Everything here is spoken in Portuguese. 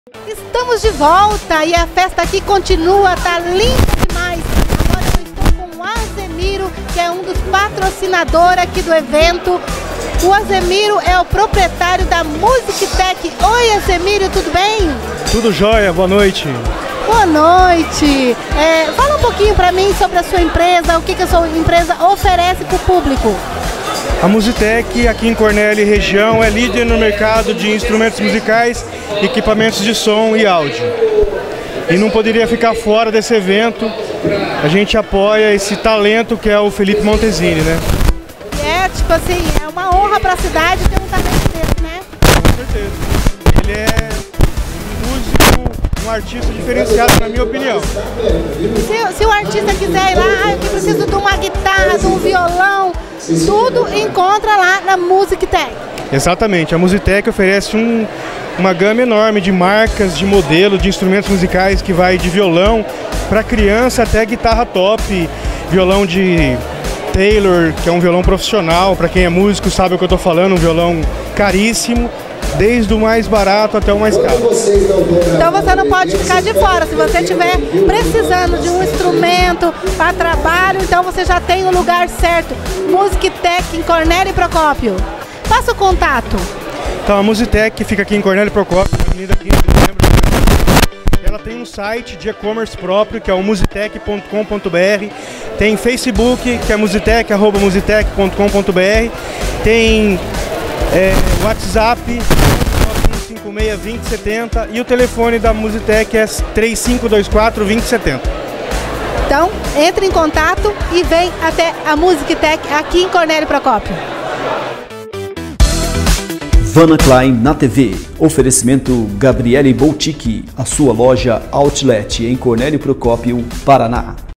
Estamos de volta e a festa aqui continua, tá linda demais. Agora eu estou com o Azemiro, que é um dos patrocinadores aqui do evento. O Azemiro é o proprietário da Musictech. Oi, Azemiro, tudo bem? Tudo jóia, boa noite. Boa noite. Fala um pouquinho para mim sobre a sua empresa, o que a sua empresa oferece para o público. A Musictech aqui em Cornélio e região é líder no mercado de instrumentos musicais, equipamentos de som e áudio. E não poderia ficar fora desse evento. A gente apoia esse talento que é o Felipe Montesini, né? Tipo assim, é uma honra para a cidade ter um talento desse, né? Com certeza. Ele é um músico, um artista diferenciado, na minha opinião. Se o artista quiser ir lá, eu preciso de uma guitarra, de um violão, tudo encontra lá na Musictech. Exatamente, a Musictech oferece uma gama enorme de marcas, de modelo, de instrumentos musicais que vai de violão para criança até guitarra top, violão de Taylor, que é um violão profissional, para quem é músico sabe o que eu estou falando, um violão caríssimo, desde o mais barato até o mais caro. Então você não pode ficar de fora, se você estiver precisando de um instrumento para trabalho, então você já tem o lugar certo, Musictech em Cornélio e Procópio. Passa o contato. Então a Musictech fica aqui em Cornélio e Procópio, na Avenida 15 de Dezembro. Ela tem um site de e-commerce próprio, que é o musictech.com.br. Tem Facebook, que é musictech, @musictech.com.br. Tem WhatsApp, 956-2070. E o telefone da Musictech é 3524-2070. Então, entre em contato e vem até a Musictech aqui em Cornélio Procópio. Vanna Klein na TV. Oferecimento Gabriele Boutique, a sua loja Outlet em Cornélio Procópio, Paraná.